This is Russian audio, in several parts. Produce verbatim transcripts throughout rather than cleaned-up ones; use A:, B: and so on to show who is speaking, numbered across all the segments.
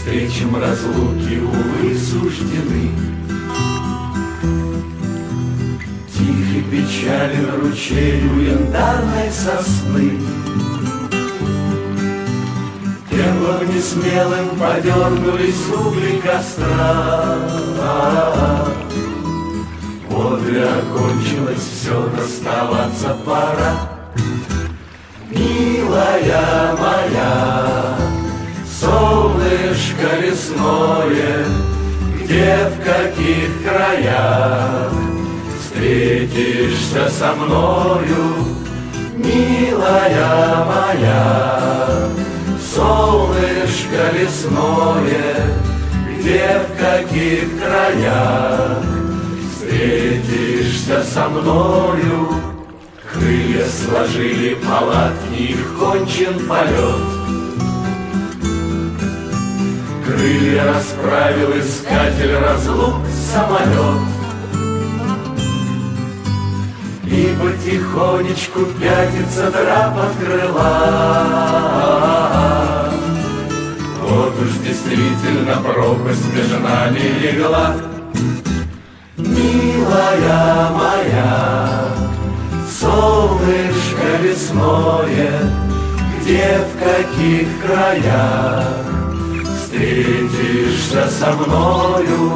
A: встречам разлуки, увы, суждены. Тих и печален ручей у янтарной сосны. Темным несмелым подернулись угли костра. Подве окончилось, все, расставаться пора. Милая моя, солнышко лесное, где, в каких краях встретишься со мною, милая моя, солнышко лесное, где, в каких краях встретишься со мною. Крылья сложили палатки, их кончен полет. Крылья расправил искатель разлук самолет. И потихонечку пятится драп от крыла. Вот уж действительно пропасть между нами легла. Милая моя, солнышко лесное, где, в каких краях встретишься со мною,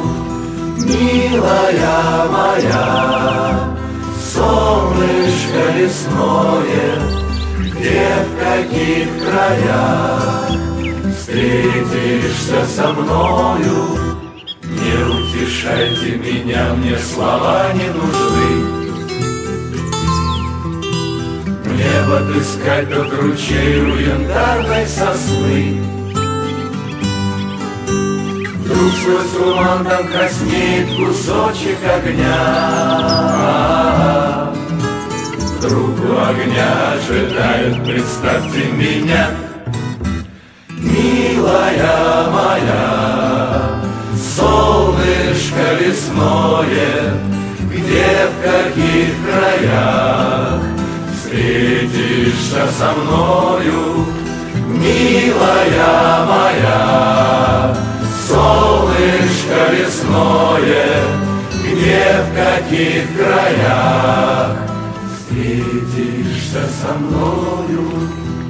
A: милая моя, солнышко лесное, где, в каких краях встретишься со мною. Не утешайте меня, мне слова не нужны. Мне бы отыскать тот ручей у янтарной сосны. Вдруг сквозь туман там краснеет кусочек огня. Вдруг у огня ожидает, представьте меня, милая моя, солнышко лесное, где, в каких краях встретишься со мною, милая моя, солнышко лесное, где, в каких краях встретишься со мною.